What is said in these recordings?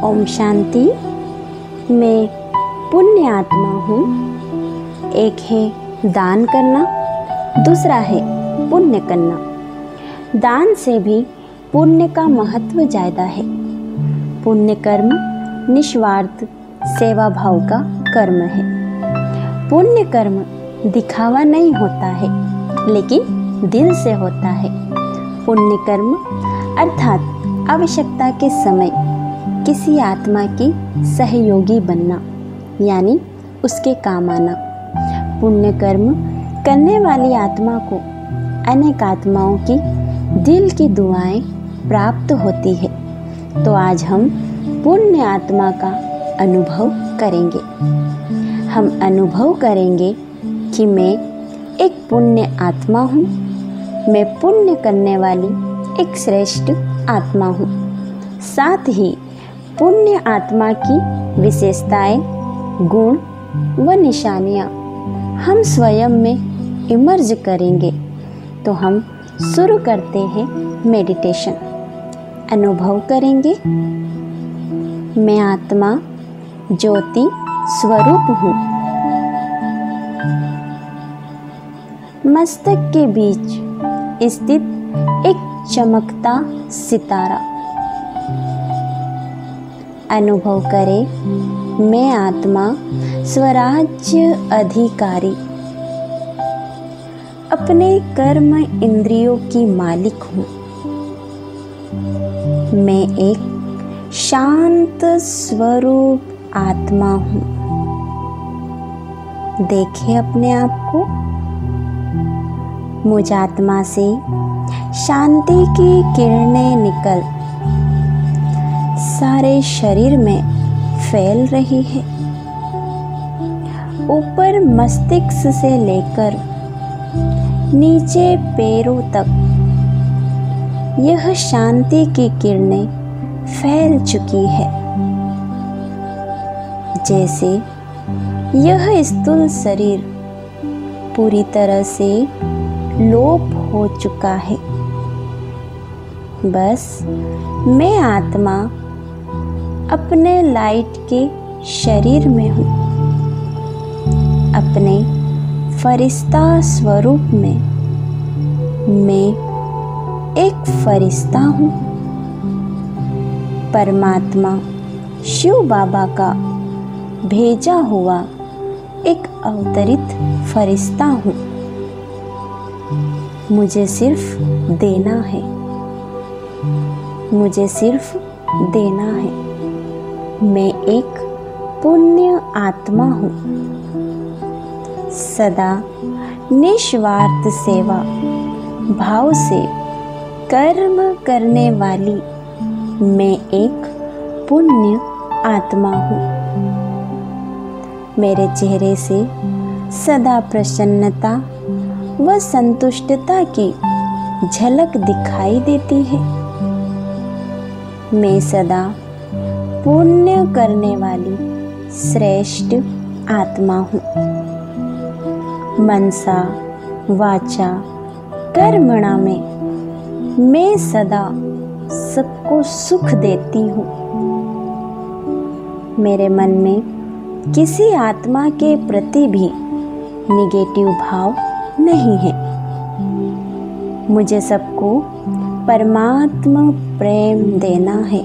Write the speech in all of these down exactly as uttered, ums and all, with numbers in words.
ओम शांति। मैं पुण्य आत्मा हूँ। एक है दान करना, दूसरा है पुण्य करना। दान से भी पुण्य का महत्व ज़्यादा है। पुण्य कर्म निस्वार्थ सेवा भाव का कर्म है। पुण्य कर्म दिखावा नहीं होता है, लेकिन दिल से होता है। पुण्य कर्म अर्थात आवश्यकता के समय किसी आत्मा की सहयोगी बनना, यानी उसके काम आना। पुण्य कर्म करने वाली आत्मा को अनेक आत्माओं की दिल की दुआएं प्राप्त होती है। तो आज हम पुण्य आत्मा का अनुभव करेंगे। हम अनुभव करेंगे कि मैं एक पुण्य आत्मा हूँ। मैं पुण्य करने वाली एक श्रेष्ठ आत्मा हूँ। साथ ही पुण्य आत्मा की विशेषताएं, गुण व निशानियाँ हम स्वयं में इमर्ज करेंगे। तो हम शुरू करते हैं मेडिटेशन। अनुभव करेंगे, मैं आत्मा ज्योति स्वरूप हूँ। मस्तक के बीच स्थित एक चमकता सितारा। अनुभव करें, मैं आत्मा स्वराज्य अधिकारी, अपने कर्म इंद्रियों की मालिक हूँ। मैं एक शांत स्वरूप आत्मा हूँ। देखिए अपने आप को। मुझ आत्मा से शांति की किरणें निकल सारे शरीर में फैल रही है। ऊपर मस्तिष्क से लेकर नीचे पैरों तक यह शांति की किरणें फैल चुकी है। जैसे यह स्थूल शरीर पूरी तरह से लोप हो चुका है। बस मैं आत्मा अपने लाइट के शरीर में हूँ। अपने फरिश्ता स्वरूप में मैं एक फरिश्ता हूँ। परमात्मा शिव बाबा का भेजा हुआ एक अवतरित फरिश्ता हूँ। मुझे सिर्फ देना है। मुझे सिर्फ देना है। मैं एक पुण्य आत्मा हूँ। सदा निस्वार्थ सेवा भाव से कर्म करने वाली मैं एक पुण्य आत्मा हूँ। मेरे चेहरे से सदा प्रसन्नता व संतुष्टता की झलक दिखाई देती है। मैं सदा पुण्य करने वाली श्रेष्ठ आत्मा हूँ। मनसा वाचा कर्मणा में मैं सदा सबको सुख देती हूँ। मेरे मन में किसी आत्मा के प्रति भी निगेटिव भाव नहीं है। मुझे सबको परमात्मा प्रेम देना है।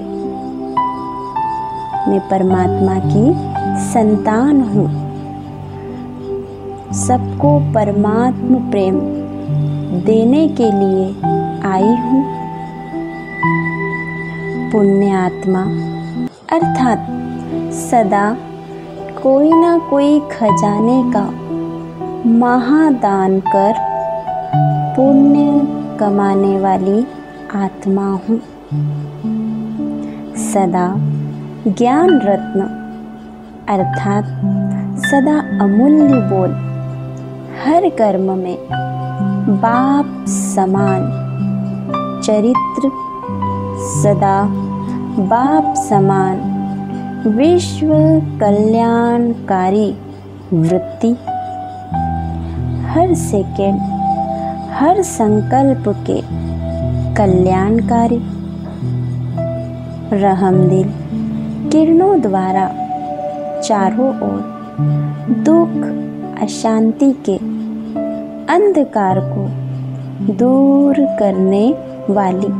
मैं परमात्मा की संतान हूँ। सबको परमात्मा प्रेम देने के लिए आई हूँ। पुण्य आत्मा अर्थात सदा कोई ना कोई खजाने का महादान कर पुण्य कमाने वाली आत्मा हूँ। सदा ज्ञान रत्न अर्थात सदा अमूल्य बोल हर कर्म में बाप समान चरित्र, सदा बाप समान विश्व कल्याणकारी वृत्ति, हर सेकंड हर संकल्प के कल्याणकारी रहमदिल किरणों द्वारा चारों ओर दुख अशांति के अंधकार को दूर करने वाली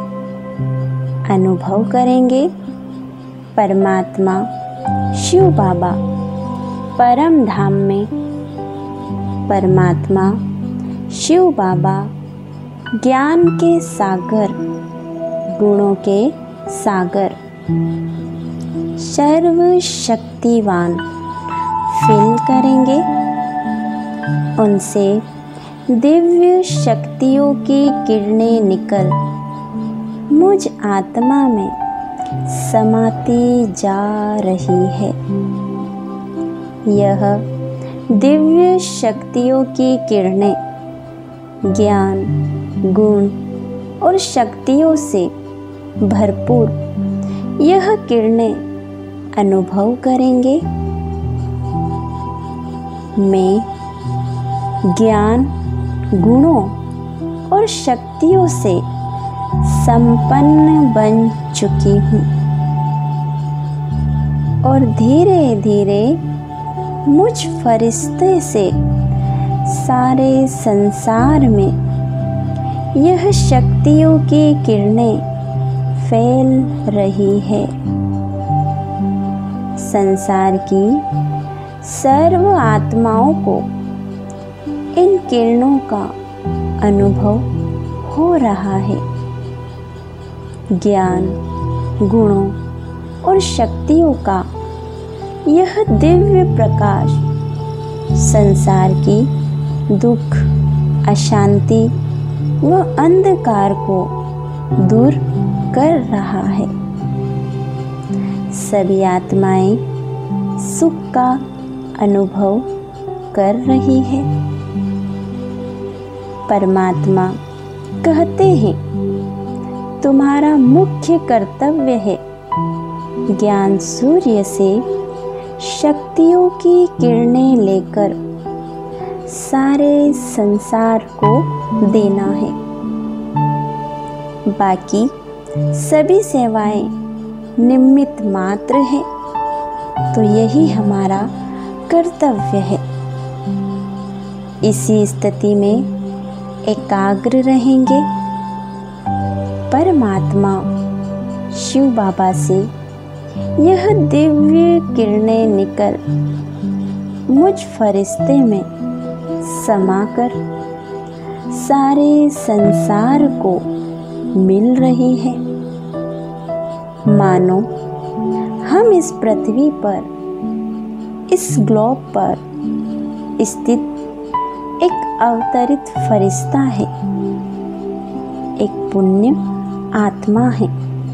अनुभव करेंगे। परमात्मा शिव बाबा परम धाम में, परमात्मा शिव बाबा ज्ञान के सागर, गुणों के सागर, सर्वशक्तिवान फील करेंगे। उनसे दिव्य शक्तियों की किरणें निकल मुझ आत्मा में समाती जा रही है। यह दिव्य शक्तियों की किरणें ज्ञान, गुण और शक्तियों से भरपूर यह किरणें अनुभव करेंगे। मैं ज्ञान, गुणों और शक्तियों से संपन्न बन चुकी हूँ और धीरे धीरे मुझ फरिश्ते से सारे संसार में यह शक्तियों की किरणें फैल रही है। संसार की सर्व आत्माओं को इन किरणों का अनुभव हो रहा है। ज्ञान, गुणों और शक्तियों का यह दिव्य प्रकाश संसार की दुख, अशांति व अंधकार को दूर कर रहा है। सभी आत्माएं सुख का अनुभव कर रही है। परमात्मा कहते हैं, तुम्हारा मुख्य कर्तव्य है ज्ञान सूर्य से शक्तियों की किरणें लेकर सारे संसार को देना है। बाकी सभी सेवाएं निमित्त मात्र है, तो यही हमारा कर्तव्य है। इसी स्थिति में एकाग्र रहेंगे। परमात्मा शिव बाबा से यह दिव्य किरणें निकल मुझ फरिश्ते में समाकर सारे संसार को मिल रही है। मानो हम इस पृथ्वी पर, इस ग्लोब पर स्थित एक अवतरित फरिश्ता है, एक पुण्य आत्मा है।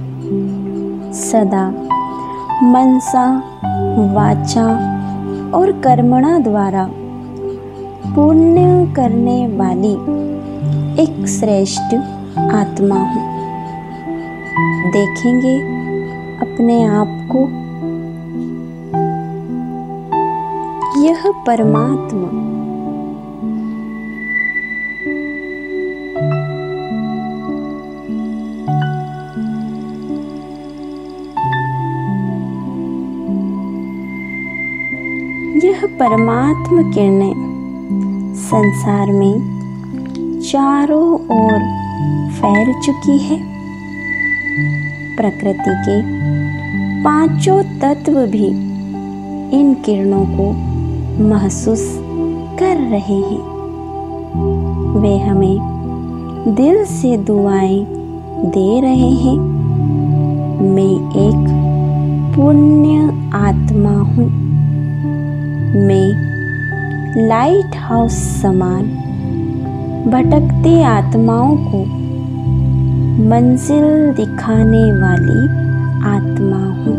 सदा मनसा, वाचा और कर्मणा द्वारा पुण्य करने वाली एक श्रेष्ठ आत्मा हूँ। देखेंगे अपने आप को, यह परमात्मा यह परमात्मा किरणें संसार में चारों ओर फैल चुकी है। प्रकृति के पांचों तत्व भी इन किरणों को महसूस कर रहे हैं। वे हमें दिल से दुआएं दे रहे हैं। मैं एक पुण्य आत्मा हूँ। मैं लाइट हाउस समान भटकती आत्माओं को मंजिल दिखाने वाली आत्मा हूँ।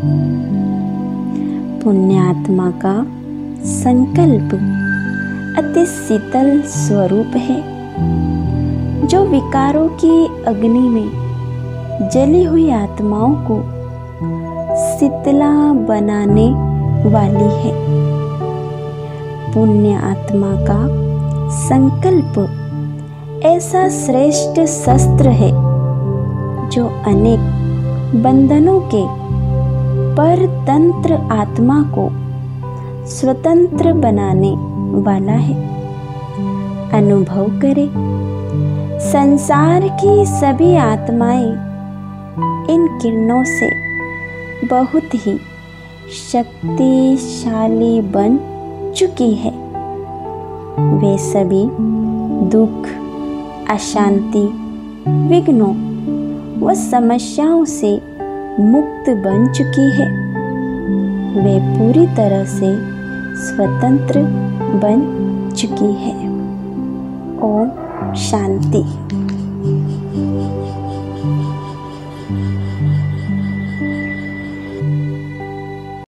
पुण्य आत्मा का संकल्प अति शीतल स्वरूप है, जो विकारों की अग्नि में जली हुई आत्माओं को शीतला बनाने वाली है। पुण्य आत्मा का संकल्प ऐसा श्रेष्ठ शस्त्र है, जो अनेक बंधनों के परतंत्र आत्मा को स्वतंत्र बनाने वाला है। अनुभव करें, संसार की सभी आत्माएं इन किरणों से बहुत ही शक्तिशाली बन चुकी है। वे सभी दुख, अशांति, विघ्नों व समस्याओं से मुक्त बन चुकी है। वे पूरी तरह से स्वतंत्र बन चुकी है। ओम शांति।